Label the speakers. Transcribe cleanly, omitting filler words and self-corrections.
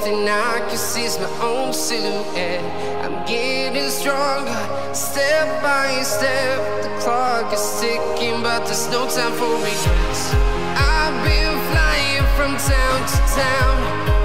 Speaker 1: and I can see it's my own silhouette. I'm getting stronger, step by step. The clock is ticking, but there's no time for regrets. I've been flying from town to town,